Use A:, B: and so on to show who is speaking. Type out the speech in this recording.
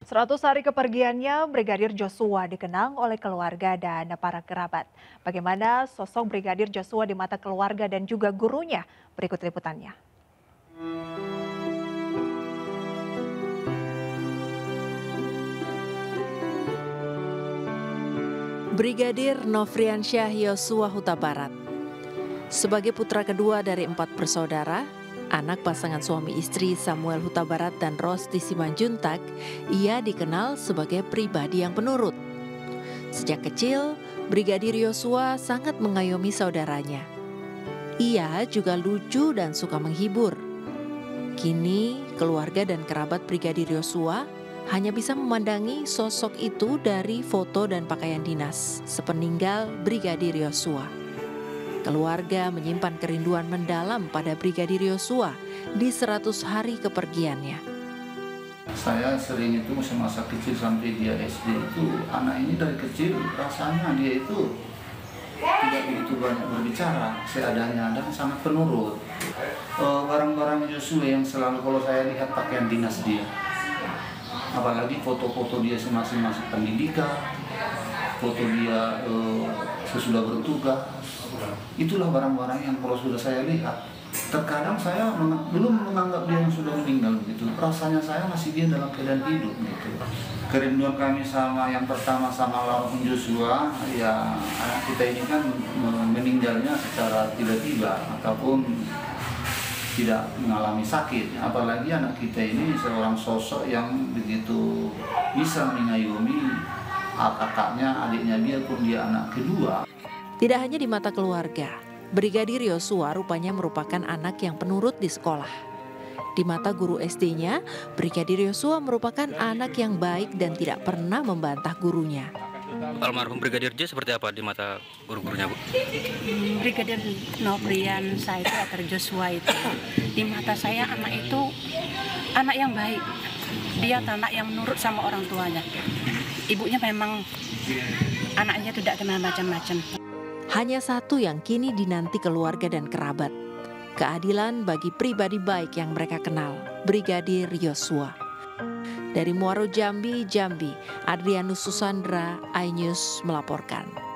A: 100 hari kepergiannya, Brigadir Joshua dikenang oleh keluarga dan para kerabat. Bagaimana sosok Brigadir Joshua di mata keluarga dan juga gurunya? Berikut liputannya.
B: Brigadir Nofriansyah Yosua Huta Barat. Sebagai putra kedua dari 4 bersaudara, anak pasangan suami istri Samuel Huta Barat dan Rosti Simanjuntak, ia dikenal sebagai pribadi yang penurut. Sejak kecil, Brigadir Yosua sangat mengayomi saudaranya. Ia juga lucu dan suka menghibur. Kini, keluarga dan kerabat Brigadir Yosua hanya bisa memandangi sosok itu dari foto dan pakaian dinas sepeninggal Brigadir Yosua. Keluarga menyimpan kerinduan mendalam pada Brigadir Yosua di 100 hari kepergiannya.
C: Saya sering itu semasa kecil sampai dia SD itu, anak ini dari kecil rasanya dia itu tidak begitu banyak berbicara, seadanya dan sangat penurut. Barang-barang Yosua yang selalu kalau saya lihat pakaian dinas dia, apalagi foto-foto dia masing masuk pendidikan, foto dia sesudah bertugas, itulah barang-barang yang kalau sudah saya lihat, terkadang saya belum menganggap dia yang sudah meninggal begitu. Rasanya saya masih dia dalam keadaan hidup gitu. Kerinduan kami sama yang pertama sama almarhum Joshua, ya anak kita ini kan meninggalnya secara tiba-tiba ataupun tidak mengalami sakit. Apalagi anak kita ini seorang sosok yang begitu bisa mengayomi kakaknya, adiknya biarpun dia anak kedua.
B: Tidak hanya di mata keluarga, Brigadir Yosua rupanya merupakan anak yang penurut di sekolah. Di mata guru SD-nya, Brigadir Yosua merupakan anak yang baik dan tidak pernah membantah gurunya.
D: Almarhum Brigadir J seperti apa di mata guru-gurunya, Bu?
E: Brigadir Nofriansyah itu atau Joshua itu di mata saya anak itu anak yang baik. Dia anak yang nurut sama orang tuanya. Ibunya memang anaknya tidak kenal macam-macam.
B: Hanya satu yang kini dinanti keluarga dan kerabat. Keadilan bagi pribadi baik yang mereka kenal, Brigadir Yosua. Dari Muaro Jambi, Adrianus Susandra, iNews melaporkan.